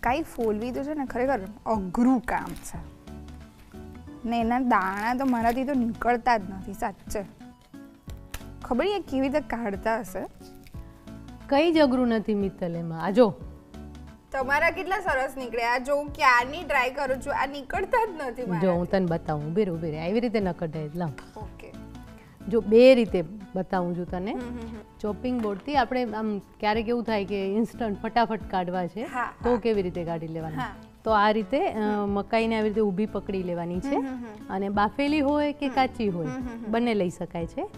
મકાઈ ફોલવી તો છે ને ખરેખર અઘરું કામ છે ને એના દાણા તો મારાથી તો નીકળતા જ નથી સાચે. ખબર નહીં કેવી રીતે કાઢતા હશે. કઈ જ અઘરું નથી મિત્તલ એમાં. આ જો તમારા કેટલા સરસ નીકળ્યા. જો હું ક્યારની ટ્રાય કરું છું, આ નીકળતા જ નથી મારા. જો હું તને બતાવું, ઉભી રહે આવી રીતે ન કઢાય. લાવ ઓકે, જો બે રીતે બતાવું છું તને. ચોપિંગ બોર્ડથી આપણે આમ ક્યારેક એવું થાય કે ઇન્સ્ટન્ટ ફટાફટ કાઢવા છે તો કેવી રીતે કાઢી લેવાના. તો આ રીતે મકાઈને આવી રીતે ઊભી પકડી લેવાની છે અને બાફેલી હોય કે કાચી હોય બંને લઈ શકાય છે.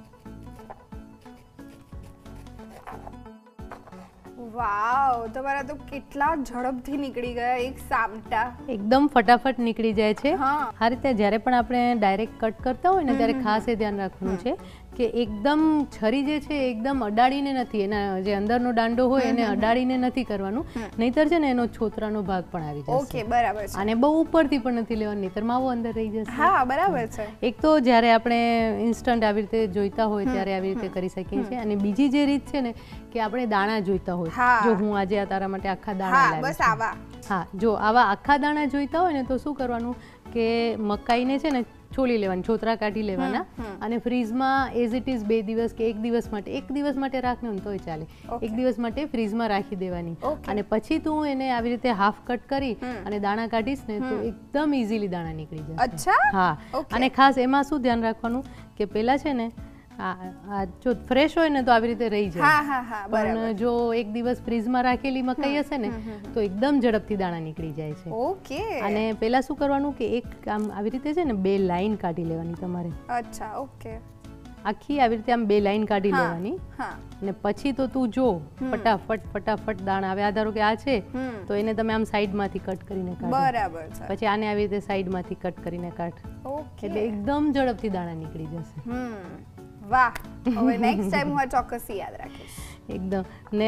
વાવ, તમારા તો કેટલા ઝડપથી નીકળી ગયા એક સામટા. એકદમ ફટાફટ નીકળી જાય છે. હા. આ રીતે જ્યારે પણ આપણે ડાયરેક્ટ કટ કરતા હોય ને ત્યારે ખાસ એ ધ્યાન રાખવાનું છે કે એકદમ છરી જે છે એકદમ અડાડીને નથી, એના જે અંદરનો દાંડો હોય એને અડાડીને નથી કરવાનું, નહીતર છે ને એનો છોતરાનો ભાગ પણ આવી જશે. ઓકે, બરાબર છે. અને બહુ ઉપરથી પણ નથી લેવાનું, નહીતર માવો અંદર રહી જશે. હા, બરાબર છે. એક તો જ્યારે આપણે ઇન્સ્ટન્ટ આવી રીતે જોઈતા હોય ત્યારે આવી રીતે કરી શકીએ છીએ, અને બીજી જે રીત છે ને કે આપણે દાણા જોઈતા હોય, જો હું આજે આ તારા માટે આખા દાણા લાવી, બસ આવા. હા, જો આવા આખા દાણા જોઈતા હોય ને તો શું કરવાનું કે મકાઈને છે ને છોલી લેવાની, છોતરા કાઢી લેવાના અને ફ્રીઝમાં એઝ ઇટ ઇઝ 2 દિવસ કે 1 દિવસ માટે રાખવાનું તોય ચાલે. 1 દિવસ માટે ફ્રીઝમાં રાખી દેવાની અને પછી તું એને આવી રીતે હાફ કટ કરી અને દાણા કાઢીશ ને તો એકદમ ઇઝીલી દાણા નીકળી જશે. અચ્છા. હા, અને ખાસ એમાં શું ધ્યાન રાખવાનું કે પેલા છે ને આ જો ફ્રેશ હોય ને તો આવી રીતે રહી જાય. હા હા હા, પણ જો 1 દિવસ ફ્રીઝમાં રાખેલી મકાઈ હશે ને તો એકદમ ઝડપથી દાણા નીકળી જાય છે. ઓકે. અને પેલા શું કરવાનું કે એક આમ આવી રીતે છે ને 2 લાઈન કાઢી લેવાની તમારે. અચ્છા, ઓકે. આખી આવી રીતે આમ 2 લાઈન કાઢી લેવાની. હા. અને પછી તો તું જો ફટાફટ દાણા. હવે આ ધારો કે આ છે તો એને તમે આમ સાઈડમાંથી કટ કરીને કાઢો. બરાબર છે. પછી આને આવી રીતે સાઈડમાંથી કટ કરીને કાઢ. ઓકે. એટલે એકદમ ઝડપથી દાણા નીકળી જશે. વાહ, હવે નેક્સ્ટ ટાઈમ હું ચોક્કસ યાદ રાખીશ. એકદમ. ને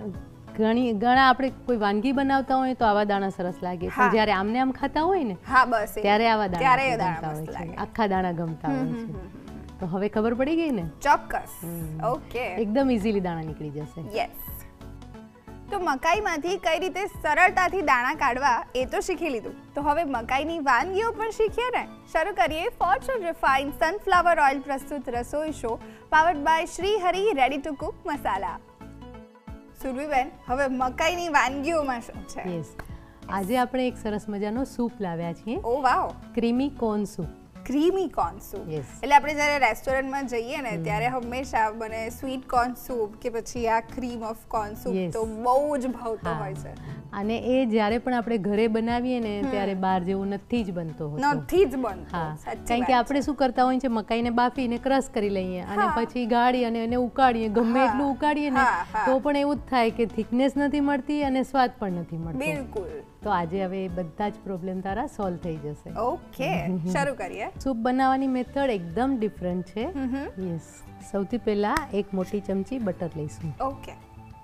ઘણા આપણે કોઈ વાનગી બનાવતા હોય તો આવા દાણા સરસ લાગે, પણ જ્યારે આમને આમ ખાતા હોય ને હા બસ ત્યારે આવા દાણા ગમતા હોય છે, આખા દાણા ગમતા હોય છે. તો હવે ખબર પડી ગઈ ને? ચોક્કસ. ઓકે, એકદમ ઇઝીલી દાણા નીકળી જશે. યસ. તો મકાઈમાંથી કઈ રીતે સરળતાથી દાણા કાઢવા એ તો શીખી લીધું, તો હવે મકાઈની વાનગીઓ પણ શીખીએ ને. શરૂ કરીએ ફોર્ચ્યુન રિફાઇન્ડ સનફ્લાવર ઓઇલ પ્રસ્તુત રસોઈ show powered by Shri Hari ready to cook masala. સુરભીબેન, હવે મકાઈની વાનગીઓમાં શું છે? યસ, આજે આપણે એક સરસ મજાનો સૂપ લાવ્યા છીએ. Oh wow, creamy corn soup. Creamy corn soup. એટલે આપણે જ્યારે રેસ્ટોરન્ટમાં જઈએ ને ત્યારે હંમેશા મને સ્વીટ કોર્ન સૂપ કે પછી આ ક્રીમ ઓફ કોર્ન સૂપ તો બહુ જ ભાવતો હોય છે. અને એ જ્યારે પણ આપણે ઘરે બનાવીએ ને ત્યારે બહાર જેવું નથી જ બનતો હોતો. નથી જ બનતો. હા, કારણ કે આપણે શું કરતા હોઈએ છીએ, મકાઈને બાફીને ક્રશ કરી લઈએ અને પછી ગાળી અને એને ઉકાળીએ, ગમે એટલું ઉકાળીએ ને તો પણ એવું જ થાય કે થિકનેસ નથી મળતી અને સ્વાદ પણ નથી મળતો. બિલકુલ. તો આજે હવે બધા જ પ્રોબ્લેમ તારા સોલ્વ થઈ જશે. ઓકે, શરૂ કરીએ. સૂપ બનાવવાની મેથડ એકદમ ડિફરન્ટ છે. યસ, સૌથી પહેલા એક મોટી ચમચી બટર લઈશું. ઓકે.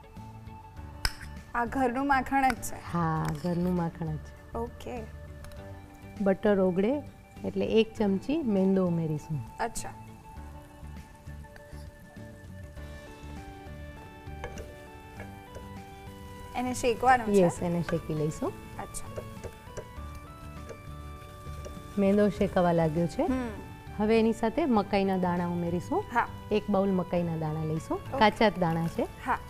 આ ઘરનું માખણ જ છે? હા, ઘરનું માખણ જ. ઓકે. બટર ઓગળે એટલે 1 ચમચી મેંદો ઉમેરીશું. અચ્છા. એને શેકવાનો છે? યસ, એને શેકી લઈશું. અચ્છા. મેંદો શેકાવા લાગ્યો છે. હવે એની સાથે મકાઈના દાણા ઉમેરીશું. હા. 1 બાઉલ મકાઈના દાણા લઈશું. કાચા જ દાણા છે. હા.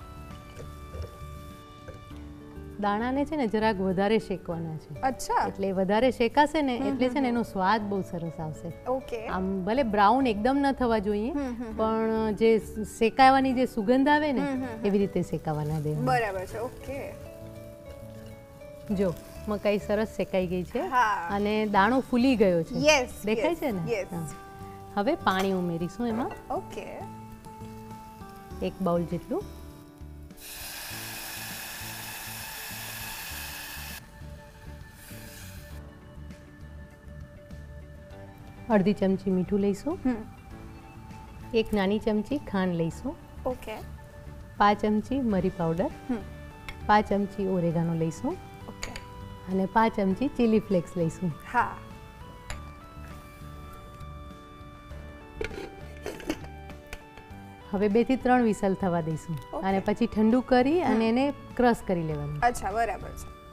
દાણાને છે ને જરાક વધારે શેકવાના છે. અચ્છા. એટલે વધારે શેકાશે ને એટલે છે ને એનો સ્વાદ બહુ સરસ આવશે. ઓકે. આમ ભલે બ્રાઉન એકદમ ન થવા જોઈએ પણ જે શેકાવાની જે સુગંધ આવે ને એવી રીતે શેકાવાના દેવા. બરાબર છે. ઓકે. જો મકાઈ સરસ શેકાઈ ગઈ છે અને દાણો ફૂલી ગયો છે. યસ, દેખાય છે ને? હવે પાણી ઉમેરીશું એમાં. ઓકે. 1 બાઉલ જેટલું. અડધી ચમચી મીઠું લઈશું. 1 નાની ચમચી ખાંડ લઈશું. ઓકે. 5 ચમચી મરી પાવડર. 5 ચમચી ઓરેગાનો લઈશું. ઓકે. અને 5 ચમચી ચીલી ફ્લેક્સ લઈશું. હા. હવે 2 થી 3 વિસલ થવા દઈશું અને પછી ઠંડુ કરી અને એને ક્રશ કરી લેવાનું. અચ્છા, બરાબર છે.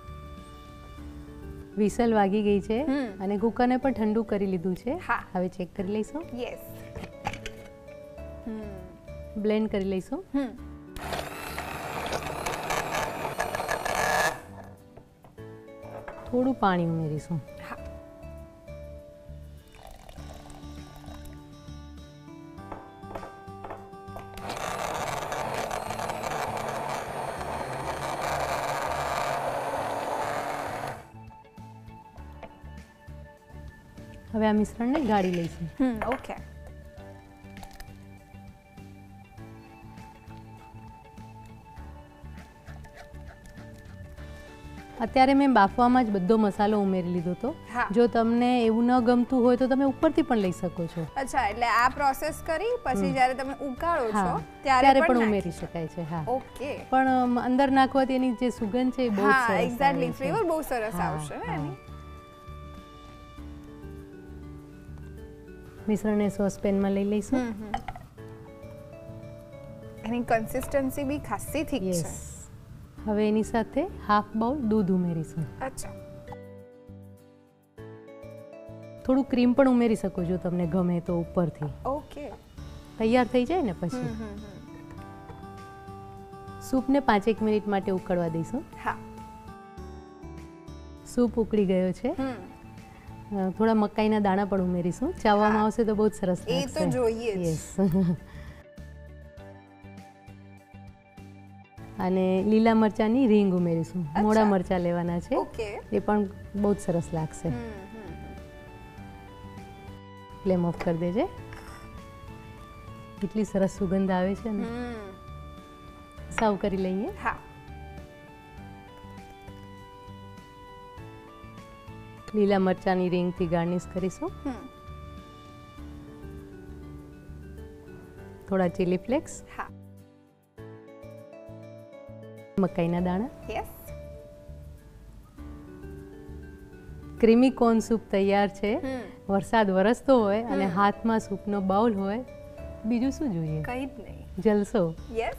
વિસલ વાગી ગઈ છે અને કુકરને પણ ઠંડુ કરી લીધું છે. હા. હવે ચેક કરી લઈશું. યસ. બ્લેન્ડ કરી લઈશું. થોડું પાણી ઉમેરીશું. હા. હવે આ મિશ્રણને ગાળી લઈશું. ઓકે. અત્યારે મેં બાફવામાં જ બધો મસાલો ઉમેરી લીધો હતો. હા. જો તમને એવું ન ગમતું હોય તો તમે ઉપરથી પણ લઈ શકો છો. અચ્છા, એટલે આ પ્રોસેસ કરી પછી જ્યારે તમે ઉકાળો છો હા, ત્યારે પણ ઉમેરી શકાય છે. હા, ઓકે. પણ અંદર નાખવાથી એની જે સુગંધ છે એ બહુ જ હા, સરસ એક્ઝેક્ટલી આવે છે. ફ્લેવર બહુ સરસ હા, આવશે ને હા. એની. મિશ્રણને સોસપેનમાં લઈ લઈશું. એની કન્સિસ્ટન્સી બી ખાસી ઠીક છે. યસ. હવે એની સાથે હાફ બાઉલ દૂધ ઉમેરીશું. અચ્છા. થોડું ક્રીમ પણ ઉમેરી શકો જો તમને ગમે તો ઉપરથી. ઓકે. તૈયાર થઈ જાય ને પછી સૂપને 5-1 મિનિટ માટે ઉકળવા દઈશું. હા. સૂપ ઉકળી ગયો છે. થોડા મકાઈના દાણા પણ ઉમેરીશું. ચાવવામાં આવશે તો બહુ જ સરસ એ લાગશે. તો જોઈએ જ. યસ. અને લીલા મરચાંની રીંગ ઉમેરીશું. મોડા મરચાં લેવાના છે. ઓકે. એ પણ બહુ જ સરસ લાગશે. ફ્લેમ ઓફ કરી દેજે. એટલી સરસ સુગંધ આવે છે ને. સર્વ કરી લઈએ. હા. લીલા મરચાંની રીંગથી ગાર્નિશ કરીશું. થોડા ચીલી ફ્લેક્સ, હા. મકાઈના દાણા. યસ. ક્રીમી કોર્ન સૂપ તૈયાર છે. વરસાદ વરસતો હોય અને હાથમાં સૂપનો બાઉલ હોય, બીજું શું જોઈએ? કંઈ જ નહીં. જલસો. યસ.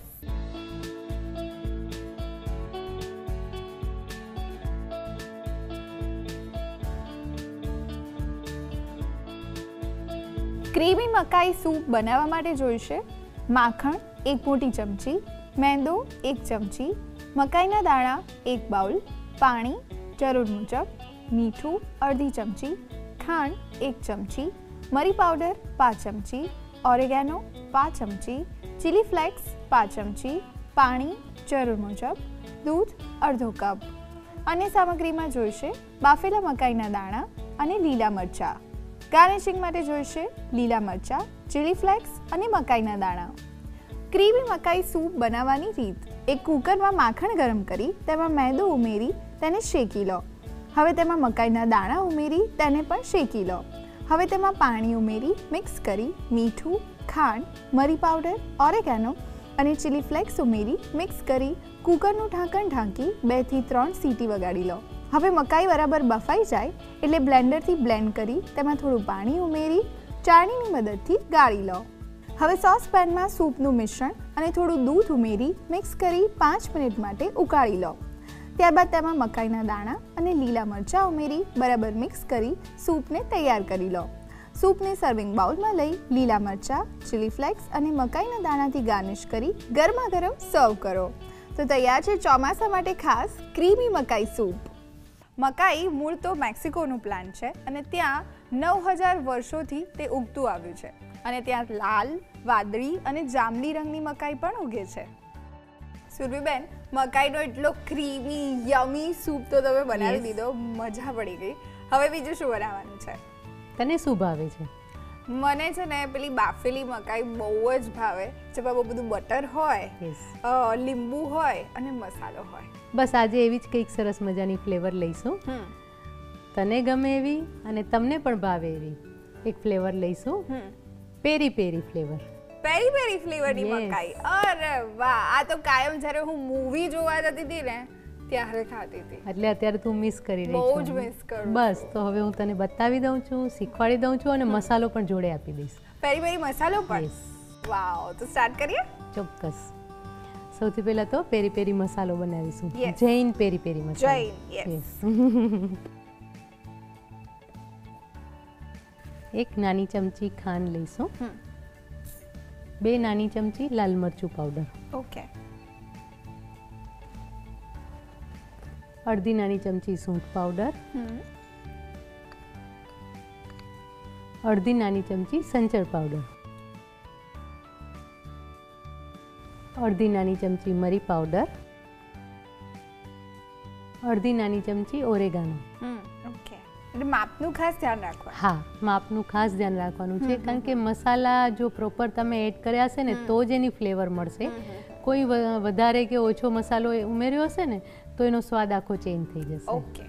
ક્રીમી મકાઈ સૂપ બનાવવા માટે જોઈશે માખણ 1 મોટી ચમચી, મેંદો 1 ચમચી, મકાઈના દાણા 1 બાઉલ, પાણી જરૂર મુજબ, મીઠું અડધી ચમચી, ખાંડ 1 ચમચી, મરી પાવડર 5 ચમચી, ઓરેગાનો 5 ચમચી, ચીલી ફ્લેક્સ 5 ચમચી, પાણી જરૂર મુજબ, દૂધ અડધો કપ. અન્ય સામગ્રીમાં જોઈશે બાફેલા મકાઈના દાણા અને લીલા મરચાં. ગાર્નિશિંગ માટે જોઈશે લીલા મરચાં, ચીલી ફ્લેક્સ અને મકાઈના દાણા. ક્રીમી મકાઈ સૂપ બનાવવાની રીત: એક કુકરમાં માખણ ગરમ કરી તેમાં મેંદો ઉમેરી તેને શેકી લો. હવે તેમાં મકાઈના દાણા ઉમેરી તેને પણ શેકી લો. હવે તેમાં પાણી ઉમેરી મિક્સ કરી મીઠું, ખાંડ, મરી પાવડર, ઓરેગાનો અને ચીલી ફ્લેક્સ ઉમેરી મિક્સ કરી કુકરનું ઢાંકણ ઢાંકી 2 થી 3 સીટી વગાડી લો. હવે મકાઈ બરાબર બફાઈ જાય એટલે બ્લેન્ડરથી બ્લેન્ડ કરી તેમાં થોડું પાણી ઉમેરી ચાળણીની મદદથી ગાળી લો. હવે સોસપેનમાં સૂપનું મિશ્રણ અને થોડું દૂધ ઉમેરી મિક્સ કરી 5 મિનિટ માટે ઉકાળી લો. ત્યારબાદ તેમાં મકાઈના દાણા અને લીલા મરચાં ઉમેરી બરાબર મિક્સ કરી સૂપને તૈયાર કરી લો. સૂપને સર્વિંગ બાઉલમાં લઈ લીલા મરચાં, ચીલી ફ્લેક્સ અને મકાઈના દાણાથી ગાર્નિશ કરી ગરમા ગરમ સર્વ કરો. તો તૈયાર છે ચોમાસા માટે ખાસ ક્રીમી મકાઈ સૂપ. મકાઈ મૂળ તો મેક્સિકોનું પ્લાન્ટ છે અને ત્યાં 9000 વર્ષોથી તે ઉગતું આવ્યું છે અને ત્યાં લાલ, વાદળી અને જાંબલી રંગની મકાઈ પણ ઉગે છે. સુરભીબેન, મકાઈનો એટલો ક્રીમી યમી સૂપ તો તમે બનાવી દીધો, મજા પડી ગઈ. હવે બીજું શું બનાવવાનું છે? તને શું ભાવે છે? મને છે ને પેલી બાફેલી મકાઈ બહુ જ ભાવે, જેમાં બહુ બધું બટર હોય, લીંબુ હોય અને મસાલો હોય. બસ આજે એવી જ કંઈક સરસ મજાની ફ્લેવર લઈશું. તને ગમે એવી અને તમને પણ ભાવે એવી એક ફ્લેવર લઈશું. પેરી પેરી ફ્લેવર. પેરી પેરી ફ્લેવરની મકાઈ. અરે વાહ, આ તો કાયમ જ્યારે હું મૂવી જોવા જતી હતી ને ત્યારે ખાતી હતી. એટલે અત્યારે તું મિસ કરી રહી બહુ જ મિસ કરું. બસ તો હવે હું તને બતાવી દઉં છું, શીખવાડી દઉં છું અને મસાલો પણ જોડે આપી દઈશ. પેરી પેરી મસાલો પણ? વાવ, તો સ્ટાર્ટ કરીએ? ચોક્કસ. સૌથી પહેલા તો પેરી પેરી મસાલો બનાવીશું. જૈન પેરી પેરી મસાલો. જૈન, યસ. એક નાની ચમચી ખાંડ લઈશું, હમ 2 નાની ચમચી લાલ મરચું પાવડર, ઓકે અડધી નાની ચમચી સૂંઠ પાવડર, હમ અડધી નાની ચમચી સંચળ પાવડર, અડધી નાની ચમચી મરી પાવડર, અડધી નાની ચમચી ઓરેગાનો. ઓકે એટલે માપનું ખાસ ધ્યાન રાખવાનું. હા, માપનું ખાસ ધ્યાન રાખવાનું છે, કારણ કે મસાલા જો પ્રોપર તમે એડ કર્યા હશે ને તો જ એની ફ્લેવર મળશે. કોઈ વધારે કે ઓછો મસાલો ઉમેર્યો હશે ને તો એનો સ્વાદ આખો ચેન્જ થઈ જશે. ઓકે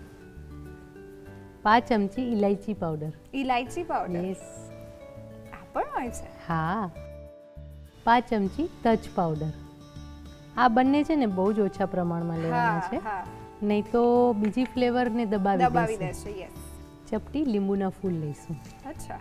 5 ચમચી ઇલાયચી પાવડર. ઇલાયચી પાવડર યસ. આ પણ હોય છે. હા, 5 ચમચી તજ પાવડર. આ બંને છે ને બહુ જ ઓછા પ્રમાણમાં લેવાના છે, હા નહીં તો બીજી ફ્લેવરને દબાવી દેશે. દેશે. યસ. ચપટી લીંબુના ફૂલ લઈશું. અચ્છા.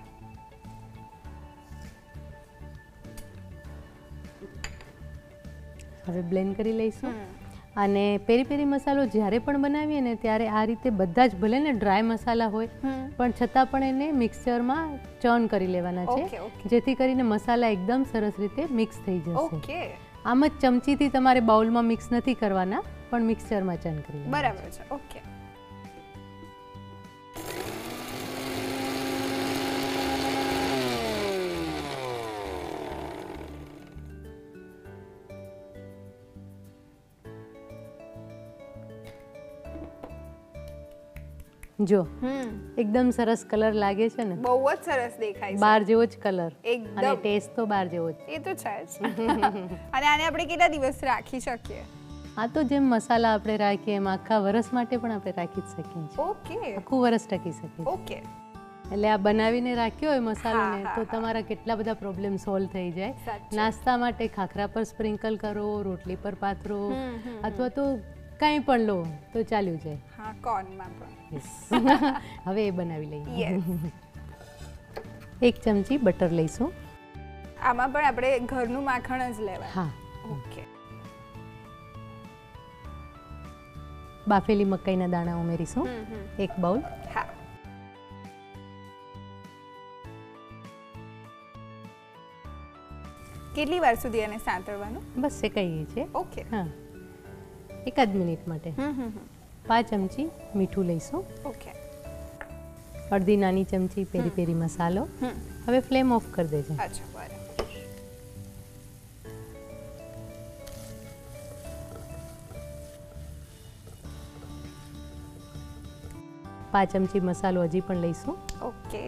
હવે બ્લેન્ડ કરી લઈશું. અને પેરી પેરી મસાલો જ્યારે પણ બનાવીએ ને ત્યારે આ રીતે બધા જ, ભલે ને ડ્રાય મસાલા હોય પણ છતાં પણ એને મિક્સચરમાં ચર્ન કરી લેવાના છે, ઓકે, ઓકે. જેથી કરીને મસાલા એકદમ સરસ રીતે મિક્સ થઈ જશે. ઓકે આમ જ ચમચીથી તમારે બાઉલમાં મિક્સ નથી કરવાના, પણ મિક્સચરમાં ચર્ન કરી લેવાના. બરાબર છે. ઓકે જો એકદમ સરસ કલર લાગે છે ને, બહુ જ સરસ દેખાય છે. બાર જેવો જ કલર એકદમ. અને ટેસ્ટ તો બાર જેવો જ. એ તો છે જ. અને આને આપણે કેટલા દિવસ રાખી શકીએ? આ તો જેમ મસાલા આપણે રાખીએ એમ આખા વરસ માટે પણ આપણે રાખી જ શકીએ છીએ. ઓકે આખું વરસ ટકી શકે છે. ઓકે એટલે આ બનાવીને રાખ્યો હોય મસાલોને હા, તો હા. તમારા કેટલા બધા પ્રોબ્લેમ સોલ્વ થઈ જાય. સાચું. નાસ્તા માટે ખાખરા પર સ્પ્રિંકલ કરો, રોટલી પર પાથરો, હમ. અથવા તો કંઈ પણ લો તો ચાલ્યું જાય. હા, કોર્નમાં પણ. Yes. હવે એ બનાવી લઈએ. યસ. 1 ચમચી બટર લઈશું. આમાં પણ આપણે ઘરનું માખણ જ લેવાનું. હા, ઓકે બાફેલી મકાઈના દાણા ઉમેરીશું. 1 બાઉલ. હા. કેટલી વાર સુધી એને સાંતળવાનું? બસ શેકાઈએ છે. ઓકે. હા, 1 મિનિટ માટે. 5 ચમચી મીઠું લઈશું. ઓકે. અડધી નાની ચમચી પેરી પેરી મસાલો. હવે ફ્લેમ ઓફ કરી દેજો. અચ્છા, બરાબર. પાંચ ચમચી મસાલો હજી પણ લઈશું. ઓકે.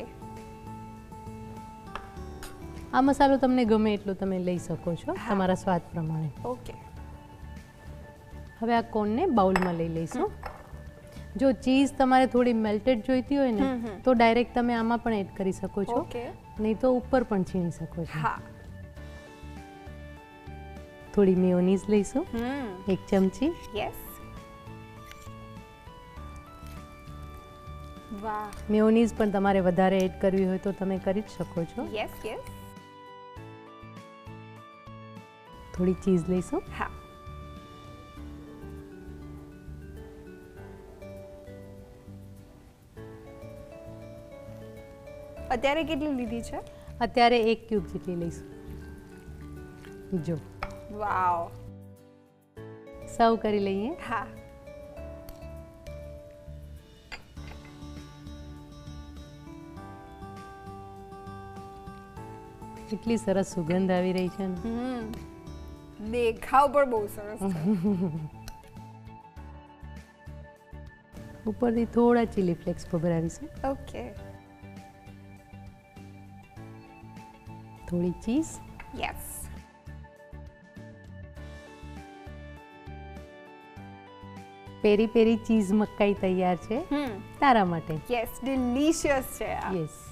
આ મસાલો તમને ગમે એટલો તમે લઈ શકો છો તમારા સ્વાદ પ્રમાણે. ઓકે. હવે આ કોર્નને બાઉલમાં લઈ લઈશું. જો ચીઝ તમારે થોડી મેલ્ટેડ જોઈતી હોય ને તો ડાયરેક્ટ તમે આમાં પણ એડ કરી શકો છો, ઓકે. નહીં તો ઉપર પણ છીણી શકો છો. હા. થોડી મેયોનીઝ લઈશું, 1 ચમચી. યસ. વાહ. મેયોનીઝ પણ તમારે વધારે એડ કરવી હોય તો તમે કરી જ શકો છો. Yes yes. થોડી ચીઝ લઈશું. હા. અત્યારે કેટલી લીધી છે? અત્યારે 1 ક્યુબ જેટલી લઈશું. જો વાવ. સર્વ કરી લઈએ. હા. કેટલી સરસ સુગંધ આવી રહી છે ને. દેખાવ પણ બહુ સરસ છે. ઉપરથી થોડા ચીલી ફ્લેક્સ ભભરાવીશું. ઓકે. થોડી cheese. Yes. Peri peri cheese મકાઈ તૈયાર છે તારા માટે. યસ, ડિલિશિયસ છે આ. યસ.